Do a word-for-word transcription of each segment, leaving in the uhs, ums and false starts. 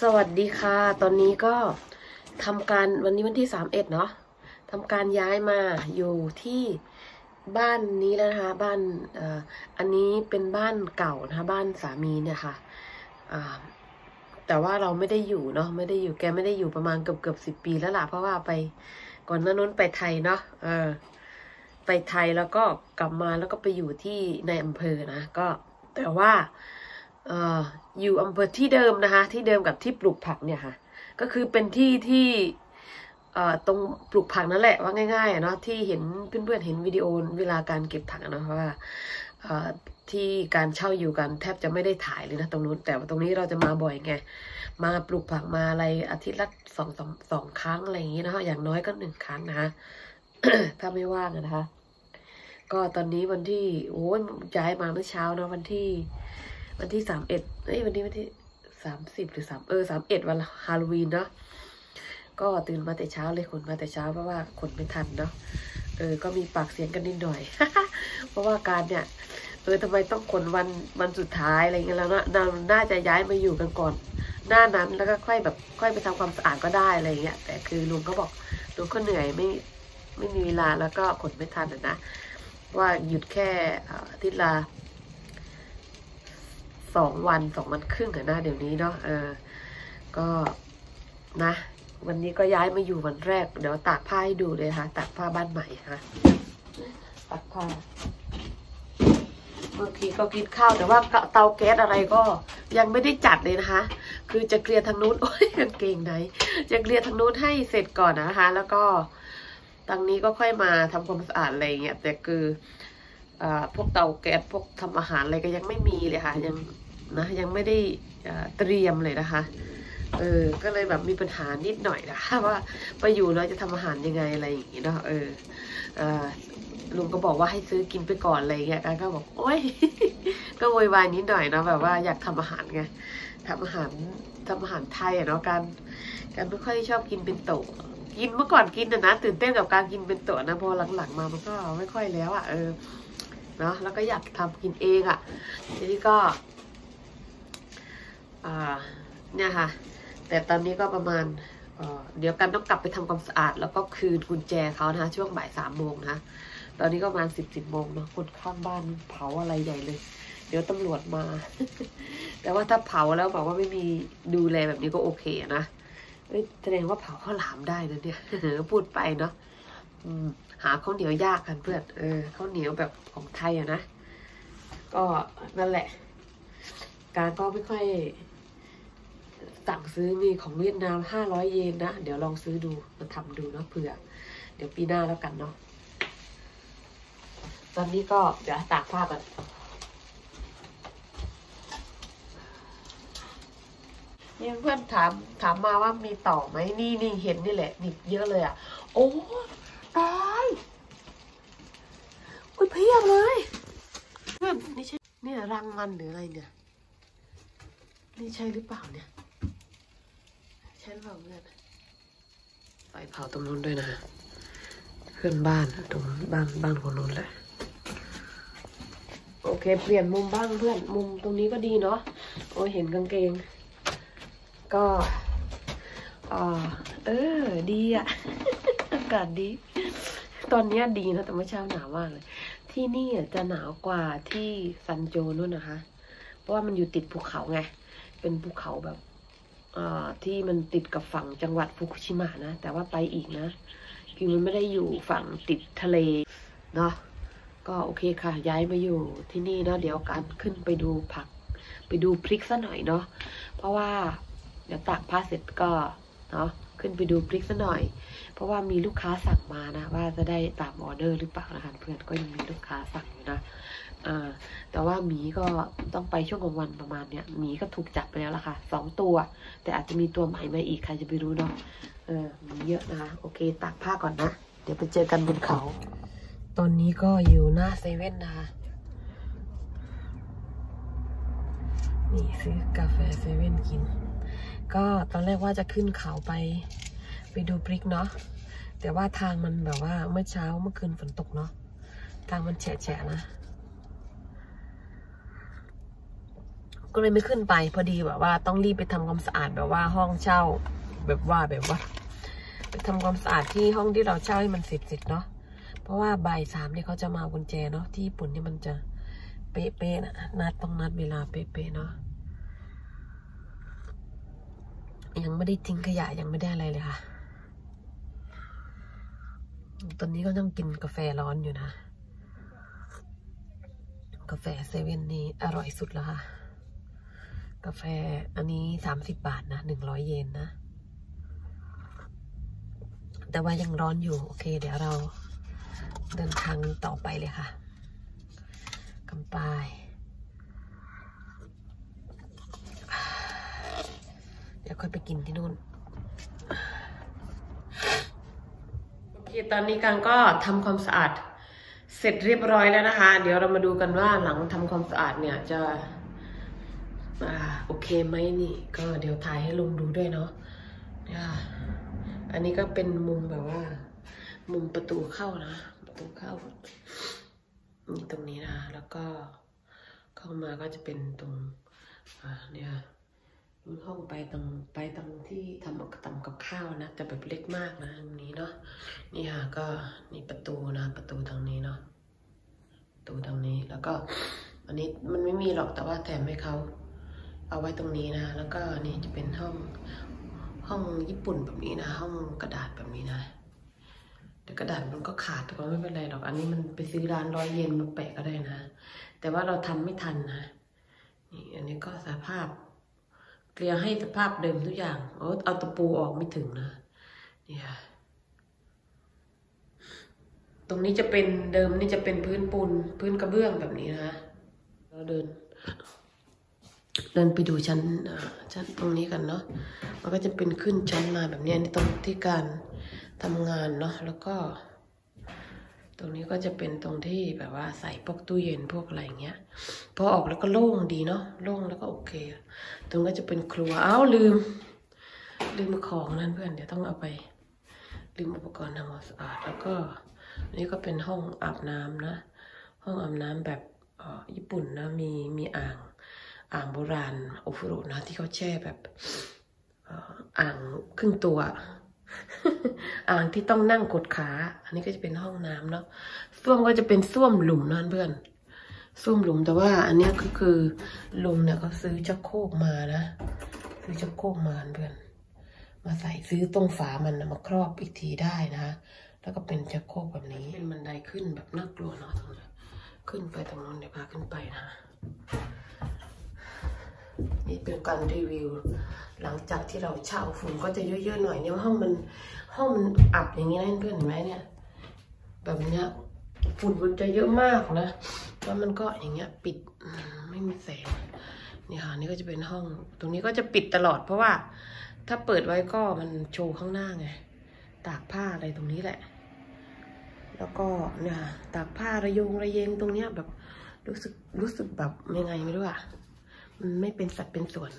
สวัสดีค่ะตอนนี้ก็ทำการวันนี้วันที่สามเอ็ดเนาะทำการย้ายมาอยู่ที่บ้านนี้แล้วนะคะบ้านอ่าอันนี้เป็นบ้านเก่านะคะบ้านสามีเนี่ยค่ะอ่าแต่ว่าเราไม่ได้อยู่เนาะไม่ได้อยู่แกไม่ได้อยู่ประมาณเกือบเกือบสิบปีแล้วล่ะเพราะว่าไปก่อนหน้านั้นไปไทยเนาะเออไปไทยแล้วก็กลับมาแล้วก็ไปอยู่ที่ในอำเภอนะก็แต่ว่าเอ่ออยู่อำเภอที่เดิมนะคะที่เดิมกับที่ปลูกผักเนี่ยค่ะก็คือเป็นที่ที่เอ่อตรงปลูกผักนั่นแหละว่าง่ายๆเนาะที่เห็นเพื่อนๆเห็นวิดีโอเวลาการเก็บผักนะเพราะว่าเอ่อที่การเช่าอยู่กันแทบจะไม่ได้ถ่ายเลยนะตรงนู้นแต่ตรงนี้เราจะมาบ่อยไงมาปลูกผักมาอะไรอาทิตย์ละสองสองสองครั้งอะไรอย่างนี้นะคะอย่างน้อยก็หนึ่งครั้งนะคะ ถ้าไม่ว่างนะคะก็ตอนนี้วันที่โอ้ยย้ายมาเมื่อเช้านะวันที่วันที่สามเอ็ดเอ้ยวันนี้วันที่สามสิบหรือสามเออสามเอ็ดวันฮาโลวีนเนาะก็ตื่นมาแต่เช้าเลยขนมาแต่เช้าเพราะว่าขนไม่ทันเนาะเออก็มีปากเสียงกันนิดหน่อย เพราะว่าการเนี่ยเออทำไมต้องขนวันวันสุดท้ายอะไรเงี้ยแล้วนะเราน่าจะย้ายมาอยู่กันก่อนหน้านั้นแล้วก็ค่อยแบบค่อยไปทำความสะอาดก็ได้อะไรเงี้ยแต่คือลุงก็บอกลุงก็เหนื่อยไม่ไม่มีเวลาแล้วก็ขนไม่ทันนะว่าหยุดแค่อาทิตย์ละสองวันสองวันครึ่งอะนะเดี๋ยวนี้เนาะเออก็นะวันนี้ก็ย้ายมาอยู่วันแรกเดี๋ยวตากผ้าให้ดูเลยค่ะตากผ้าบ้านใหม่ค่ะตากผ้าเมื่อกี้ก็กินข้าวแต่ว่าเตาแก๊สอะไรก็ยังไม่ได้จัดเลยนะคะคือจะเคลียร์ทางนู้นโอ้ยกางเกงไหนจะเคลียร์ทางนู้นให้เสร็จก่อนนะคะแล้วก็ทางนี้ก็ค่อยมาทำความสะอาดอะไรเงี้ยแต่คืออ่าพวกเตาแก๊สพวกทำอาหารอะไรก็ยังไม่มีเลยค่ะยังนะยังไม่ได้เตรียมเลยนะคะเออก็เลยแบบมีปัญหานิดหน่อยนะคะว่าไปอยู่แล้วจะทำอาหารยังไงอะไรอย่างงี้เนาะเอออ่าลุงก็บอกว่าให้ซื้อกินไปก่อนอะไรเงี้ยกันก็บอกโอ๊ย ก็โวยวายนิดหน่อยนะแบบว่าอยากทำอาหารไงทำอาหารทำอาหารไทยอะเนาะการการไม่ค่อยชอบกินเป็นโตกินเมื่อก่อนกินนะนะตื่นเต้นกับการกินเป็นโตนะพอหลังๆมามันก็ไม่ค่อยแล้วอะเออเนาะแล้วก็อยากทำกินเองอะทีนี้ก็อ่าเนี่ยค่ะแต่ตอนนี้ก็ประมาณเอ่อเดี๋ยวกันต้องกลับไปทำความสะอาดแล้วก็คืนกุญแจเขานะคะช่วงบ่ายสามโมงนะตอนนี้ก็ประมาณสิบสิบโมงเนาะคนข้างบ้านเผาอะไรใหญ่เลยเดี๋ยวตำรวจมา แต่ว่าถ้าเผาแล้วบอกว่าไม่มีดูแลแบบนี้ก็โอเคนะแสดงว่าเผาข้าวหลามได้นะเนี่ย พูดไปเนาะหาข้าวเหนียวยากกันเพื่อนเออข้าวเหนียวแบบของไทยอะนะก็นั่นแหละการก็ไม่ค่อยสั่งซื้อมีของเวียดนามห้าร้อยเยนนะเดี๋ยวลองซื้อดูมาทำดูเนาะเผื่อเดี๋ยวปีหน้าแล้วกันเนาะตอนนี้ก็เดี๋ยวตากผ้ากันนี่เพื่อนถามถามมาว่ามีต่อไหมนี่นี่เห็นนี่แหละนี่เยอะเลยอ่ะโอ้ตายโอ้ยเพียบเลยเพื่อนนี่ใช่เนี่ยรังมันหรืออะไรเนี่ยนี่ใช่หรือเปล่าเนี่ยใช่หรือเปล่าเพื่อนไฟเผาตรงนู้นด้วยนะเพื่อนบ้านตรงบ้านบ้านคนนู้นแหละโอเคเปลี่ยนมุมบ้างเพื่อนมุมตรงนี้ก็ดีเนาะโอ้ยเห็นกางเกงก็อ่าเออดีอะ อากาศดีตอนนี้ดีนะแต่เมื่อเช้าหนาวมากเลยที่นี่จะหนาวกว่าที่ซันโจนู่นนะคะเพราะว่ามันอยู่ติดภูเขาไงเป็นภูเขาแบบอ่าที่มันติดกับฝั่งจังหวัดฟุกุชิมะนะแต่ว่าไปอีกนะคือมันไม่ได้อยู่ฝั่งติดทะเลเนาะก็โอเคค่ะย้ายมาอยู่ที่นี่เนาะเดี๋ยวการขึ้นไปดูผักไปดูพริกซะหน่อยเนาะเพราะว่าเดี๋ยวตากผ้าเสร็จก็เนาะขึ้นไปดูพริกซะหน่อยเพราะว่ามีลูกค้าสั่งมานะว่าจะได้ตามออเดอร์หรือเปล่านะคะเพื่อนก็ยังมีลูกค้าสั่งอยู่นะอ่าแต่ว่าหมีก็ต้องไปช่วงกลางวันประมาณเนี้ยหมีก็ถูกจับไปแล้วล่ะค่ะสองตัวแต่อาจจะมีตัวใหม่มาอีกใครจะไปรู้เนาะเออมีเยอะนะคะโอเคตากผ้าก่อนนะเดี๋ยวไปเจอกันบนเขาตอนนี้ก็อยู่หน้าเซเว่นนะคะนี่ซื้อกาแฟเซเว่นกินก็ตอนแรกว่าจะขึ้นเขาไปไปดูพริกเนาะแต่ว่าทางมันแบบว่าเมื่อเช้าเมื่อคืนฝนตกเนาะทางมันแฉะๆนะก็เลยไม่ขึ้นไปพอดีแบบว่าต้องรีบไปทำความสะอาดแบบว่าห้องเช่าแบบว่าแบบว่าไปทำความสะอาดที่ห้องที่เราเช่าให้มันเสร็จๆเนาะเพราะว่าบ่ายสามเนี่ยเขาจะมากุญแจเนาะที่ญี่ปุ่นนี่มันจะเป๊ะๆนะนัดต้องนัดเวลาเป๊ะๆเนาะยังไม่ได้ทิ้งขยะยังไม่ได้อะไรเลยค่ะตอนนี้ก็ต้องกินกาแฟร้อนอยู่นะกาแฟเซเว่นนี่อร่อยสุดแล้วค่ะกาแฟอันนี้สามสิบบาทนะหนึ่งร้อยเยนนะแต่ว่ายังร้อนอยู่โอเคเดี๋ยวเราเดินทางต่อไปเลยค่ะกำปายเดี๋ยวค่อยไปกินที่นู่นโอเคตอนนี้กังก็ทำความสะอาดเสร็จเรียบร้อยแล้วนะคะเดี๋ยวเรามาดูกันว่าหลังทำความสะอาดเนี่ยจะอ่าโอเคไหมนี่ก็เดี๋ยวถ่ายให้ลุงดูด้วยเนาะอันนี้ก็เป็นมุมแบบว่ามุมประตูเข้านะประตูเข้านี่ตรงนี้นะแล้วก็เข้ามาก็จะเป็นตรงอ่าเนี่ยห้องไปตรงไปตรงที่ทำทำกับข้าวนะแต่แบบเล็กมากนะตรงนี้เนาะนี่ค่ะก็นี่ประตูนะประตูทางนี้เนาะประตูทางนี้แล้วก็อันนี้มันไม่มีหรอกแต่ว่าแถมให้เขาเอาไว้ตรงนี้นะแล้วก็นี่จะเป็นห้องห้องญี่ปุ่นแบบนี้นะห้องกระดาษแบบนี้นะแต่กระดาษมันก็ขาดแต่ก็ไม่เป็นไรหรอกอันนี้มันไปซื้อร้านร้อยเยนมาแปะก็ได้นะแต่ว่าเราทำไม่ทันนะนี่อันนี้ก็สภาพเกลี่ยให้สภาพเดิมทุกอย่างเอาเอาตะปูออกไม่ถึงนะนี่ค่ะตรงนี้จะเป็นเดิมนี่จะเป็นพื้นปูนพื้นกระเบื้องแบบนี้นะเราเดินเดินไปดูชั้นชั้นตรงนี้กันเนาะมันก็จะเป็นขึ้นชั้นมาแบบนี้ในตรงที่การทำงานเนาะแล้วก็ตรงนี้ก็จะเป็นตรงที่แบบว่าใส่พวกตู้เย็นพวกอะไรเงี้ยพอออกแล้วก็โล่งดีเนาะโล่งแล้วก็โอเคตรงก็จะเป็นครัวอ้าวลืมลืมของนั่นเพื่อนเดี๋ยวต้องเอาไปลืมอุปกรณ์ทำความสะอาดแล้วก็นี่ก็เป็นห้องอาบน้ำนะห้องอาบน้ำแบบญี่ปุ่นนะมีมีอ่างอ่างโบราณโอฟุรุนะที่เขาแช่แบบอ่างครึ่งตัวอ่างที่ต้องนั่งกดขาอันนี้ก็จะเป็นห้องน้ำเนาะส้วมก็จะเป็นส้วมหลุมนั่นเพื่อนส้วมหลุมแต่ว่าอันนี้ก็คือลุงเนี่ยเขาซื้อชักโครกมานะซื้อชักโครกมาเพื่อนมาใส่ซื้อตรงฝามันนะมาครอบอีกทีได้นะแล้วก็เป็นชักโครกแบบนี้เป็นบันไดขึ้นแบบน่ากลัวเนาะตรงนี้ขึ้นไปตรงนั้นเดี๋ยวพาขึ้นไปนะนี่เป็นการรีวิวหลังจากที่เราเช่าฝุ่นก็จะเยอะๆหน่อยเนี่ยห้องมันห้องมันอับอย่างนี้นะเพื่อนเห็นไหมเนี่ยแบบเนี้ยฝุ่นมันจะเยอะมากนะแล้วมันก็อย่างเงี้ยปิดไม่มีแสงนี่ค่ะนี่ก็จะเป็นห้องตรงนี้ก็จะปิดตลอดเพราะว่าถ้าเปิดไว้ก็มันโชว์ข้างหน้าไงตากผ้าอะไรตรงนี้แหละแล้วก็เนี่ยตากผ้าระยงระเยงตรงเนี้ยแบบรู้สึกรู้สึกแบบยังไงไม่รู้อะมันไม่เป็นสัดเป็นส่วน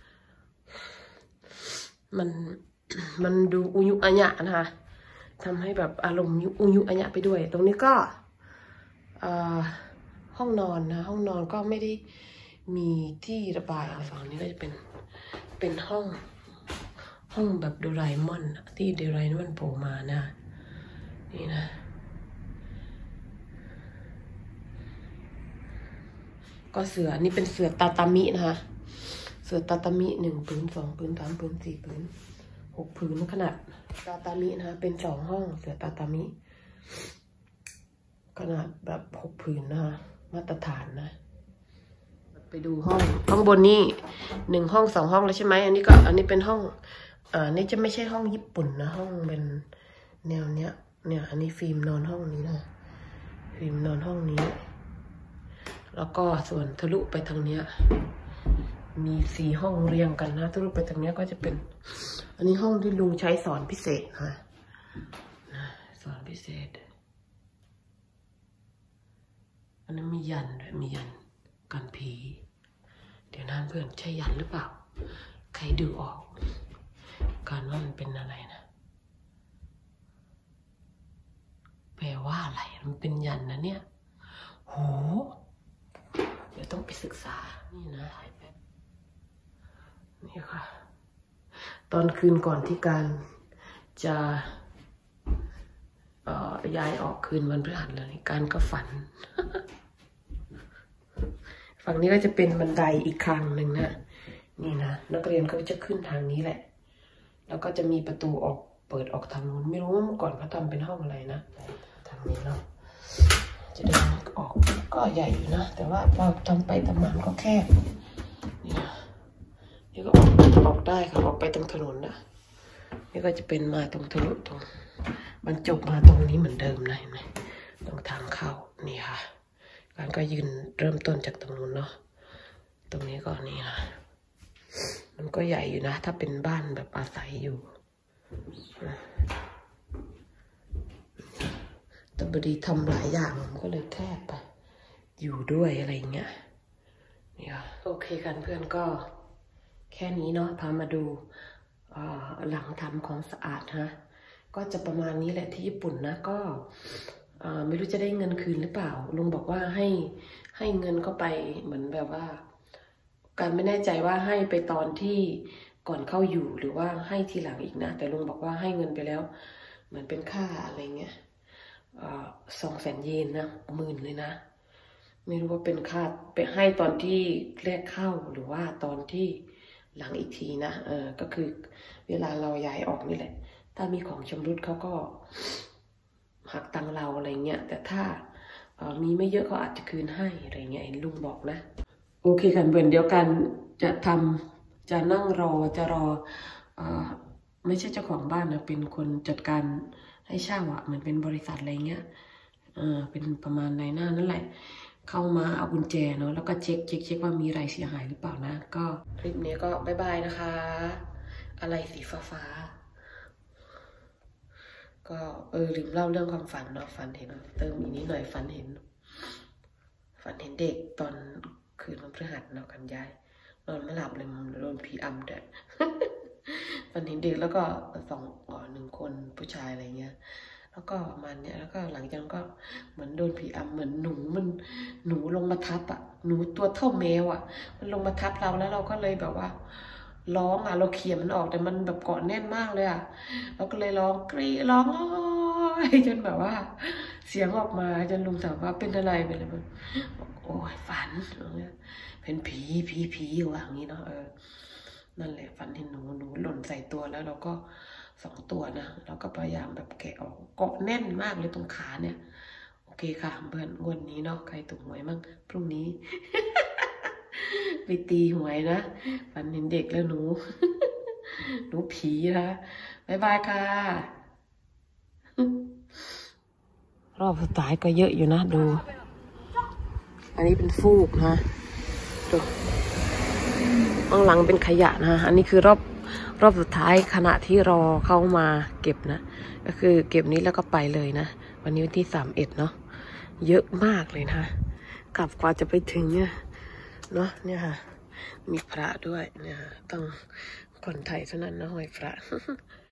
มันมันดูอุยุอัญญะนะคะทำให้แบบอารมณ์อุยุอัญญะไปด้วยตรงนี้ก็ห้องนอนนะห้องนอนก็ไม่ได้มีที่ระบายอะไรฝั่งนี้ก็จะเป็นเป็นห้องห้องแบบโดราเอมอนที่โดราเอมอนโผล่มานะนี่นะก็เสือนี่เป็นเสือตาตามินะคะเสือตาตามิหนึ่งผืนสองผืนสามผืนสี่ผืนหกผืนขนาดตาตามินะคะเป็นสองห้องเสือตาตามิขนาดแบบหกผืนนะคะมาตรฐานนะไปดูห้องห้องบนนี่หนึ่งห้องสองห้องแล้วใช่ไหมอันนี้ก็อันนี้เป็นห้องอ่านี่จะไม่ใช่ห้องญี่ปุ่นนะห้องเป็นแนวเนี้ยเนี่ยอันนี้ฟิล์มนอนห้องนี้นะฟิล์มนอนห้องนี้แล้วก็ส่วนทะลุไปทางเนี้ยมีสี่ห้องเรียงกันนะทะลุไปทางเนี้ยก็จะเป็นอันนี้ห้องที่ลุงใช้สอนพิเศษนะสอนพิเศษอันนั้นมียันด้วยมียันกันผีเดี๋ยวนั้นเพื่อนใช่ยันหรือเปล่าใครดูออกการว่ามันเป็นอะไรนะแปลว่าอะไรมันเป็นยันนะเนี่ยโหเดี๋ยวต้องไปศึกษานี่นะถ่ายแบบนี่ค่ะตอนคืนก่อนที่การจะย้ายออกคืนวันพฤหัสเลยการก็ฝัน ฝั่งนี้ก็จะเป็นบันไดอีกครั้งหนึ่งนะนี่นะนักเรียนก็จะขึ้นทางนี้แหละแล้วก็จะมีประตูออกเปิดออกทางนู้นไม่รู้ว่าเมื่อก่อนเขาทำเป็นห้องอะไรนะทางนี้เนาะจะเดินออกก็ใหญ่อยู่นะแต่ว่าพอทำไปทำมาก็แคบนี่นะนี่ก็ออกออกได้ค่ะออกไปตรงถนนนะนี่ก็จะเป็นมาตรงทะลุตรงบรรจบมาตรงนี้เหมือนเดิมนะเห็นไหมตรงทางเข้านี่ค่ะการก็ยืนเริ่มต้นจากตรงนู้นเนาะตรงนี้ก็นี่นะมันก็ใหญ่อยู่นะถ้าเป็นบ้านแบบอาศัยอยู่แต่บดีทำหลายอย่างมันก็เลยแคบไปอยู่ด้วยอะไรเงี้ยนี่ค่ะโอเคกันเพื่อนก็แค่นี้เนาะพามาดูหลังทำของสะอาดฮะก็จะประมาณนี้แหละที่ญี่ปุ่นนะก็ไม่รู้จะได้เงินคืนหรือเปล่าลุงบอกว่าให้ให้เงินเข้าไปเหมือนแบบว่าการไม่แน่ใจว่าให้ไปตอนที่ก่อนเข้าอยู่หรือว่าให้ทีหลังอีกนะแต่ลุงบอกว่าให้เงินไปแล้วเหมือนเป็นค่าอะไรเงี้ยสองแสนเยนนะหมื่นเลยนะไม่รู้ว่าเป็นค่าไปให้ตอนที่แรกเข้าหรือว่าตอนที่หลังอีกทีนะเออก็คือเวลาเราย้ายออกนี่แหละถ้ามีของชำรุดเขาก็หักตังเราอะไรเงี้ยแต่ถ้ามีไม่เยอะเขาอาจจะคืนให้อะไรเงี้ยเห็นลุงบอกนะโอเคค่ะเพื่อนเดียวกันจะทำจะนั่งรอจะรออไม่ใช่เจ้าของบ้านนะเป็นคนจัดการให้เช่าอ่ะเหมือนเป็นบริษัทอะไรเงี้ยเออเป็นประมาณในหน้านั่นแหละเข้ามาเอากุญแจเนาะแล้วก็เช็คเช็คเช็คว่ามีอะไรเสียหายหรือเปล่านะก็คลิปนี้ก็บายบายนะคะอะไรสีฟ้าฟ้าก็เออลืมเล่าเรื่องความฝันเนาะฝันเห็นเติมอีกนิดหน่อยฝันเห็นฝันเห็นเด็กตอนคืนวันพฤหัสเนาะกันยายนอนไม่หลับเลยโดนผีอำเด็ด ฝันเห็นเด็กแล้วก็สองอ๋อหนึ่งคนผู้ชายอะไรเงี้ยแล้วก็มันเนี่ยแล้วก็หลังจากนั้นก็เหมือนโดนผีอำเหมือนหนูมันหนูลงมาทับอ่ะหนูตัวเท่าแมวอ่ะมันลงมาทับเราแล้วเราก็เลยแบบว่าร้องอ่ะเราเขี่ยมันออกแต่มันแบบเกาะแน่นมากเลยอ่ะเราก็เลยร้องกรีดร้องโอ้ยจนแบบว่าเสียงออกมาจนลุงถามว่าเป็นอะไรเป็นอะไรมันโอ้ยฝันเป็นผีผีผีอยู่อย่างนี้เนาะเออนั่นแหละฝันเห็นหนูหนูหล่นใส่ตัวแล้วเราก็สองตัวนะเราก็พยายามแบบแกะออกเกาะแน่นมากเลยตรงขาเนี่ยโอเคค่ะเพื่อนงวดนี้เนาะใครถูกหวยมั่งพรุ่งนี้ ไปตีหวยนะฝันเห็นเด็กแล้วหนู หนูผีนะบ๊ายบายค่ะรอบสุดท้ายก็เยอะอยู่นะดูอันนี้เป็นฟูกนะดูข้างหลังเป็นขยะนะอันนี้คือรอบรอบสุดท้ายขณะที่รอเข้ามาเก็บนะก็คือเก็บนี้แล้วก็ไปเลยนะวันนี้วันที่สามเอ็ดเนาะเยอะมากเลยนะกลับกว่าจะไปถึงเนี่ยเนาะเนี่ยค่ะมีพระด้วยเนี่ยต้องคนไทยเท่านั้นนะห้อยพระ